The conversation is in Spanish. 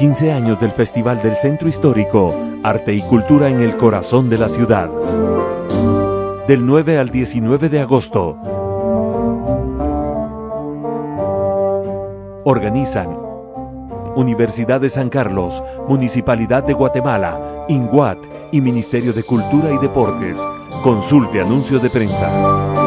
15 años del Festival del Centro Histórico, Arte y Cultura en el corazón de la ciudad. Del 9 al 19 de agosto. Organizan Universidad de San Carlos, Municipalidad de Guatemala, INGUAT y Ministerio de Cultura y Deportes. Consulte anuncio de prensa.